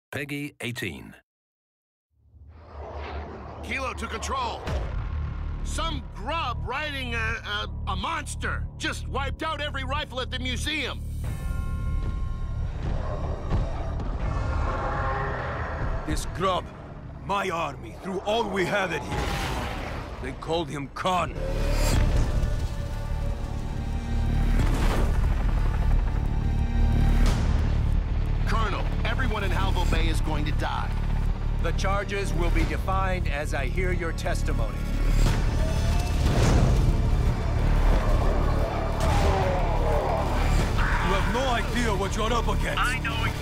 Peggy 18. Kilo to control. Some grub riding a monster just wiped out every rifle at the museum. This grub, my army, threw all we had at him. They called him Khan. Colonel, everyone in Halvo Bay is going to die. The charges will be defined as I hear your testimony. You have no idea what you're up against. I know